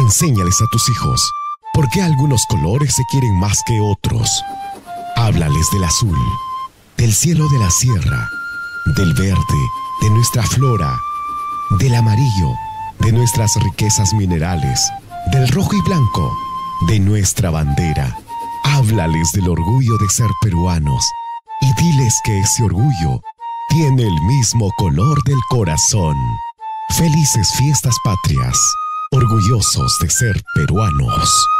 Enséñales a tus hijos por qué algunos colores se quieren más que otros. Háblales del azul, del cielo de la sierra, del verde, de nuestra flora, del amarillo, de nuestras riquezas minerales, del rojo y blanco, de nuestra bandera. Háblales del orgullo de ser peruanos y diles que ese orgullo tiene el mismo color del corazón. Felices fiestas patrias, orgullosos de ser peruanos.